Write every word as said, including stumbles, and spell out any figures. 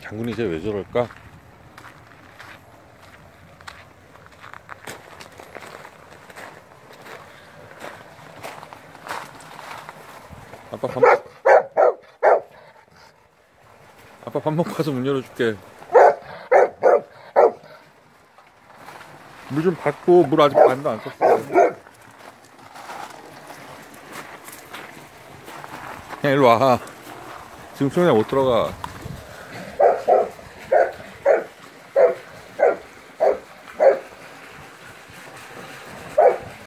장군이 쟤 왜 저럴까? 아빠 밥 아빠 밥 먹고 가서 문 열어줄게. 물 좀 받고. 물 아직 반도 안 썼어. 그냥 일로 와. 지금 수영장 못 들어가.